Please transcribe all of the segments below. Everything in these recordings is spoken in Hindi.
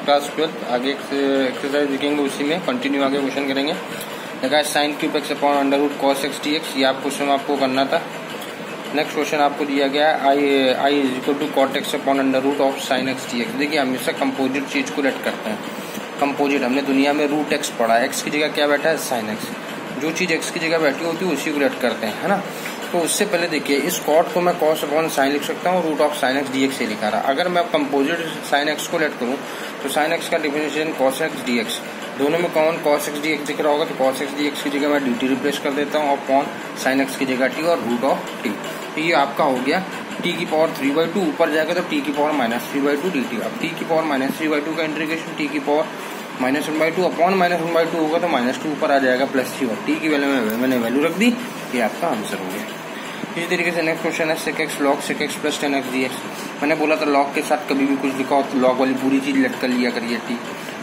क्लास 12 आगे एक्सरसाइज देखेंगे, उसी में कंटिन्यू आगे क्वेश्चन करेंगे। देखा sine cube x upon under root cos x d x, ये आप क्वेश्चन आपको करना था। नेक्स्ट क्वेश्चन आपको दिया गया है I is equal to cot x upon under root of sine x d x. देखिए हमेशा कंपोजिट चीज को लेट करते हैं। कंपोजिट हमने दुनिया में रूट एक्स पढ़ा है, एक्स की जगह क्या बैठा है साइन एक्स, जो चीज एक्स की जगह बैठी होती है उसी को लेट करते हैं, है ना। तो उससे पहले देखिए इस कॉट को मैं कॉस अपॉन साइन लिख सकता हूँ, root of sine x d x से लिखा रहा। अगर मैं कंपोजिट साइन एक्स को लेट करूँ तो साइन एक्स का differentiation cos x d x, दोनों में कॉमन cos x dx दिख रहा होगा, तो cos x dx की जगह मैं dt रिप्लेस कर देता हूँ, अपॉन sin x की जगह t और रूट ऑफ t। तो ये आपका हो गया t की पावर 3/2, ऊपर जाएगा तो t की पावर -3/2 dt। अब t की पावर -3/2 का इंटीग्रेशन t की पावर -1/2 अपॉन -1/2 होगा तो -2 ऊपर आ जाएगा +3, और t की वैल्यू में मैंने वैल्यू रख दी, ये आपका आंसर हो गया। इसी तरीके से नेक्स्ट क्वेश्चन है sec x log sec x plus 10x dx। मैंने बोला था log के साथ कभी भी कुछ लिखा हो तो log वाली पूरी चीज लेट कर लिया करिए। t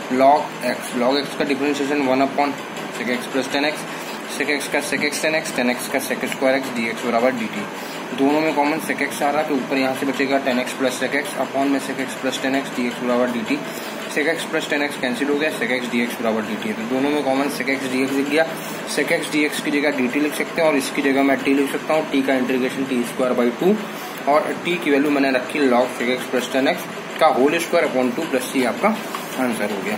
log x का differentiation 1 upon sec x plus 10x, sec x का sec x 10x, 10x का sec स्क्वायर x dx बराबर dt। दोनों में कॉमन sec x आ रहा तो ऊपर यहाँ से बचेगा 10x plus sec x upon में sec x plus 10x dx बराबर dt। sec x plus 10x cancel हो गया, sec x dx बराबर dt। तो दोनों में कॉमन sec x dx लिख दिया। sec x dx की जगह dt लिख सकते हैं और इसकी जगह मैं t लिख सकता हूँ। t का इंटीग्रेशन t²/2 और t की वैल्यू मैंने रखी log sec x plus 10x का whole square upon 2 plus c आपका आंसर हो गया।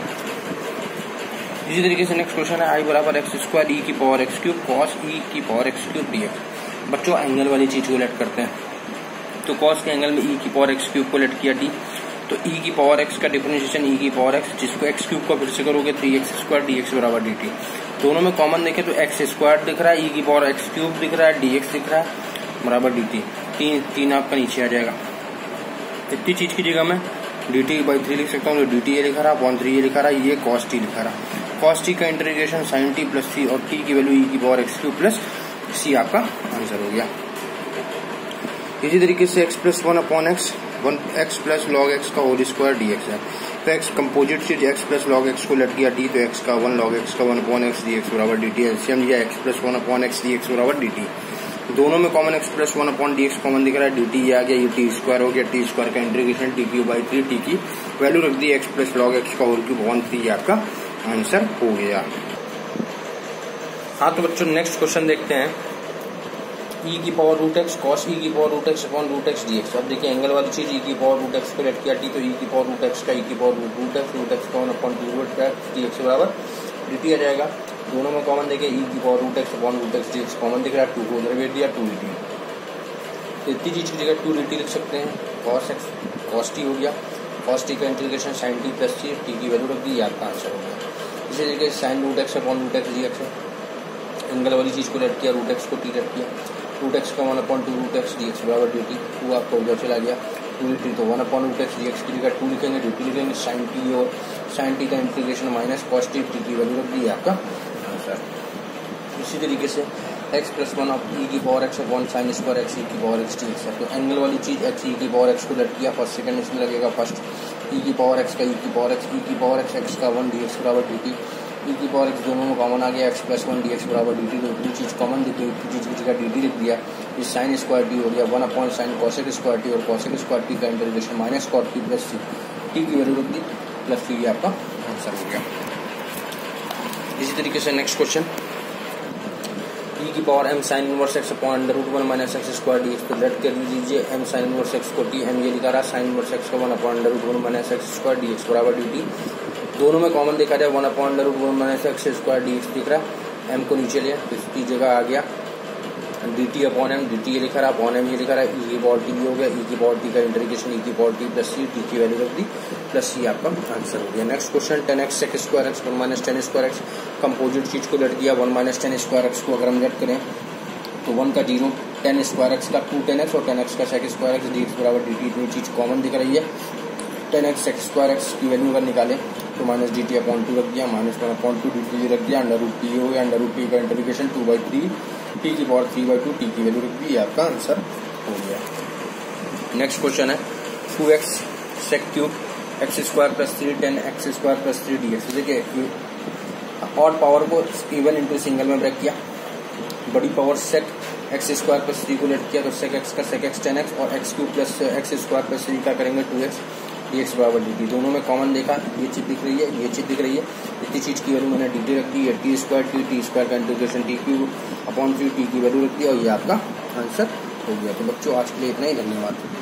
इसी तरीके से नेक्स्ट क्वेश्चन है आई बराबर एक्स स्क्वायर ई की power x cube cos e की पावर एक्स क्यूब dx। बच्चों एंगल वाली चीज को लेट करते हैं, तो कॉस के एंगल में ई की पावर एक्स क्यूब को लेट किया डी, तो ई की पावर एक्स का डिफरेंशिएशन ई की पावर एक्स, जिसको एक्स क्यूब को फिर से करोगे 3x² dx बराबर dt। दोनों में कॉमन देखें तो एक्स स्क्वायर दिख रहा है, ई की पावर एक्स क्यूब दिख रहा है, dx दिख रहा है बराबर dt। तीन आपका नीचे आ जाएगा। इतनी चीज की जगह मैं dt/3 लिख सकता हूँ, तो dt ये लिखा रहा, अपॉन 3 ये लिखा रहा, ये cos t लिखा रहा। cos t का integration sin t plus c और t की वैल्यू e की power x cube plus c आपका आंसर हो गया। इसी तरीके से x plus 1 upon x 1x plus log x का होल स्क्वायर dx है। तो x कंपोजिट चीज x प्लस लॉग एक्स को लेट किया d, तो x का 1 log x का 1 अपॉन एक्स dx बराबर dt। एलसीएम लिया x plus 1 upon x dx बराबर dt। दोनों में common x plus 1 upon dx common दिख रहा है, dt ये आ गया, ये t² हो गया, t² का इंटीग्रेशन t³ t की वैल्यू रख दी x प्लस लॉग x का होल क्यूब अपॉन 3 आपका आंसर हो गया। हाँ तो बच्चों नेक्स्ट क्वेश्चन देखते हैं। e की power root x cos e की power root x upon root x dx। अब देखिए एंगल वाली चीज e की पावर रूट एक्स को लेट किया t, तो e की पावर रूट एक्स का e की पावर रूट एक्स का 1 अपॉन 2 रूट एक्स dx बराबर dt आ जाएगा। दोनों में कॉमन देखिए e की power root x upon root x dx common दिख रहा है, 2 को उधर भेज दिया 2 dt। तो इतनी चीज की जगह 2 dt लिख सकते हैं, cos t हो गया, cos t का integration sin t plus c, t की वैल्यू रख दी, आपका आंसर हो गया। इसी तरीके से sine root x upon root x dx है, एंगल वाली चीज को लेट किया, रूट एक्स को t लेट किया, रूट एक्स का 1 अपॉन 2 रूट एक्स dx बराबर dt। 2 आपका उधर चला गया, 2 dt, तो 1 अपॉन रूट एक्स dx की जगह 2 लिखेंगे, dt लिखेंगे, sin t और sin t का integration minus cos t, t की वैल्यू रख दी, आपका आंसर। इसी तरीके से x प्लस 1 ऑफ e की power x upon sine square x e की पावर x dx है। तो एंगल वाली चीज x e की पावर x को लेट किया, फर्स्ट सेकंड इसमें लगेगा, फर्स्ट e की पावर x का e की पावर x x का 1 dx बराबर dt। e की पावर x दोनों में कॉमन आ गया, x प्लस 1 dx बराबर dt। तो इतनी चीज कॉमन दिख गई, इतनी चीज की जगह dt लिख दिया, ये साइन स्क्वायर t हो गया, 1 upon sine cosec square t और कोसेक स्क्वायर t का integration minus cot t plus c, t की वैल्यू रख दी प्लस c, आपका आंसर हो गया। इसी तरीके से नेक्स्ट क्वेश्चन e की power m sine inverse x upon under root 1 minus x square dx को लेट कर लीजिए, m साइन इनवर्स x को t, m ये लिखा रहा, साइन इनवर्स x का 1 upon under root 1 minus x square dx बराबर dt। दोनों में कॉमन देखा जाए 1 upon under root 1 minus x square dx दिख रहा है, m को नीचे लिया तो इसकी जगह आ गया dt अपॉन m, dt ये लिखा रहा, अपॉन m ये लिखा रहा, e की पावर t हो गया, e की पावर t का इंटीग्रेशन e की power t plus c, t की वैल्यू रख दी प्लस c, आपका आंसर हो गया। Next question 10x sec square x 1 minus 10 square x, composite चीज को लेट दिया, 1 माइनस 10 स्क्वायर एक्स को अगर हम लेट करें तो 1 का 0, 10 स्क्वायर एक्स का 2 10x और 10x का sec स्क्वायर एक्स dx बराबर dt। इतनी चीज कॉमन दिख रही है, 10x sec स्क्वायर एक्स की वैल्यू अगर निकाले तो माइनस dt अपॉन 2 रख दिया, माइनस 1 अपॉन 2 dt रख दिया, अंडर रूट t हो गया, अंडर रूट t का इंटीग्रेशन 2/3 t की पावर 3/2 t की वैल्यू रख दी, आपका आंसर हो गया। नेक्स्ट क्वेश्चन है 2x sec cube x square plus 3 10x square plus 3 dx। देखिए और पावर को इवन इंटू सिंगल में ब्रेक किया, बड़ी power sec x square plus 3 को लेट किया, तो sec x का sec x 10x और x cube plus x square plus 3 का करेंगे 2x, dx बराबर dt, दोनों में कॉमन देखा, ये चीज दिख रही है, ये चीज दिख रही है, इतनी चीज की वैल्यू मैंने dt रख दी है, टी स्क्वायर का integration t cube upon 3 t की वैल्यू रख दी और ये आपका आंसर हो गया। तो बच्चों आज के लिए इतना ही, धन्यवाद।